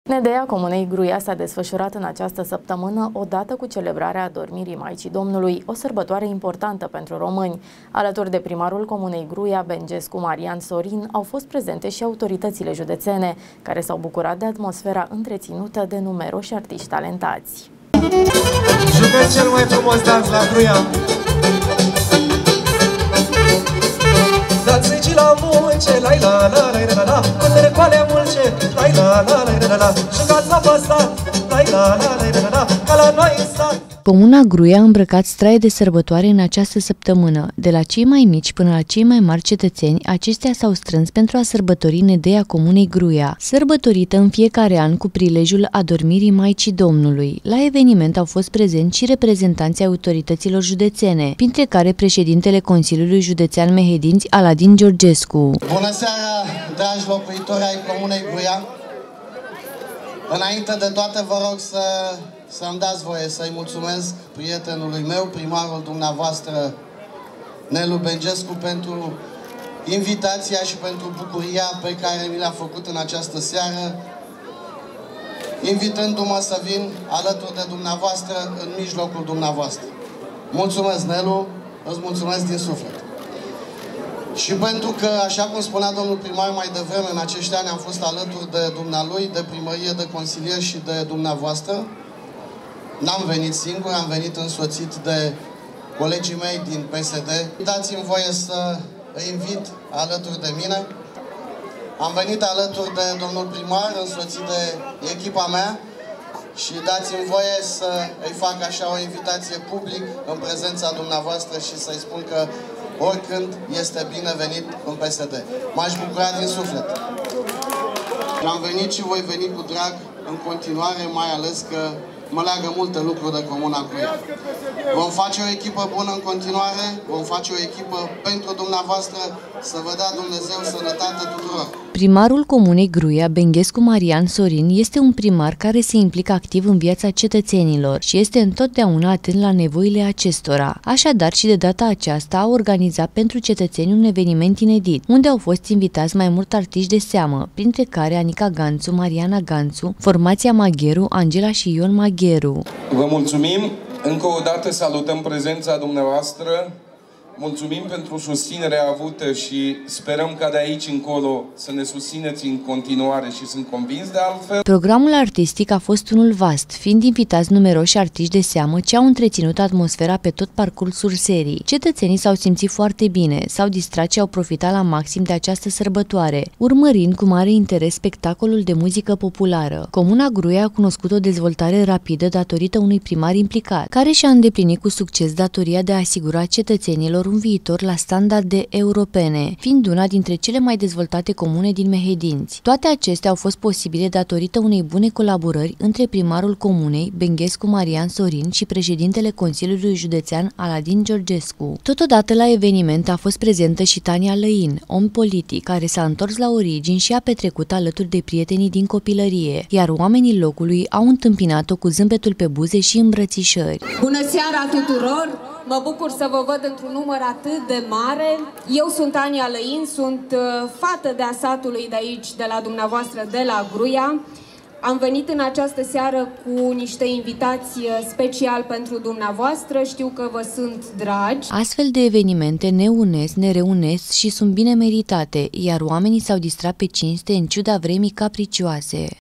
Nedeia Comunei Gruia s-a desfășurat în această săptămână odată cu celebrarea Adormirii Maicii Domnului, o sărbătoare importantă pentru români. Alături de primarul Comunei Gruia, Bengescu Marian Sorin, au fost prezente și autoritățile județene, care s-au bucurat de atmosfera întreținută de numeroși artiști talentați. Jucăm cel mai frumos dans la Gruia. Dați-i la mulce, la la la la la la, cu recoale mulce, la la la la la la, jucați la pasat, la la la la la, ca la noi în sat. Comuna Gruia a îmbrăcat straie de sărbătoare în această săptămână. De la cei mai mici până la cei mai mari cetățeni, aceștia s-au strâns pentru a sărbători Nedeia Comunei Gruia, sărbătorită în fiecare an cu prilejul Adormirii Maicii Domnului. La eveniment au fost prezenți și reprezentanții autorităților județene, printre care președintele Consiliului Județean Mehedinți, Aladin Georgescu. Bună seara, dragi locuitori ai Comunei Gruia! Înainte de toate vă rog să-mi dați voie să-i mulțumesc prietenului meu, primarul dumneavoastră, Nelu Bengescu, pentru invitația și pentru bucuria pe care mi le-a făcut în această seară, invitându-mă să vin alături de dumneavoastră, în mijlocul dumneavoastră. Mulțumesc, Nelu, îți mulțumesc din suflet. Și pentru că, așa cum spunea domnul primar mai devreme, în acești ani am fost alături de dumnealui, de primărie, de consilier și de dumneavoastră. N-am venit singur, am venit însoțit de colegii mei din PSD. Dați-mi voie să îi invit alături de mine. Am venit alături de domnul primar, însoțit de echipa mea, și dați-mi voie să îi fac așa o invitație public în prezența dumneavoastră și să-i spun că oricând este binevenit în PSD. M-aș bucura din suflet. Am venit și voi veni cu drag în continuare, mai ales că mă leagă multe lucruri de Comuna Gruia. Vom face o echipă bună în continuare, vom face o echipă pentru dumneavoastră, să vă dea Dumnezeu sănătate tuturor. Primarul Comunei Gruia, Bengescu Marian Sorin, este un primar care se implică activ în viața cetățenilor și este întotdeauna atent la nevoile acestora. Așadar, și de data aceasta a organizat pentru cetățeni un eveniment inedit, unde au fost invitați mai mulți artiști de seamă, printre care Anica Ganțu, Mariana Ganțu, formația Magheru, Angela și Ion Magheru. Vă mulțumim! Încă o dată salutăm prezența dumneavoastră. Mulțumim pentru susținerea avută și sperăm ca de aici încolo să ne susțineți în continuare și sunt convins de altfel. Programul artistic a fost unul vast, fiind invitați numeroși artiști de seamă ce au întreținut atmosfera pe tot parcursul serii. Cetățenii s-au simțit foarte bine, s-au distrat și au profitat la maxim de această sărbătoare, urmărind cu mare interes spectacolul de muzică populară. Comuna Gruia a cunoscut o dezvoltare rapidă datorită unui primar implicat, care și-a îndeplinit cu succes datoria de a asigura cetățenilor un viitor la standarde europene, fiind una dintre cele mai dezvoltate comune din Mehedinți. Toate acestea au fost posibile datorită unei bune colaborări între primarul comunei, Bengescu Marian Sorin, și președintele Consiliului Județean, Aladin Georgescu. Totodată la eveniment a fost prezentă și Tania Lăin, om politic, care s-a întors la origini și a petrecut alături de prietenii din copilărie, iar oamenii locului au întâmpinat-o cu zâmbetul pe buze și îmbrățișări. Bună seara tuturor! Mă bucur să vă văd într-un număr atât de mare. Eu sunt Tania Lăin, sunt fată de-a satului de aici, de la dumneavoastră, de la Gruia. Am venit în această seară cu niște invitații special pentru dumneavoastră, știu că vă sunt dragi. Astfel de evenimente ne unesc, ne reunesc și sunt bine meritate, iar oamenii s-au distrat pe cinste în ciuda vremii capricioase.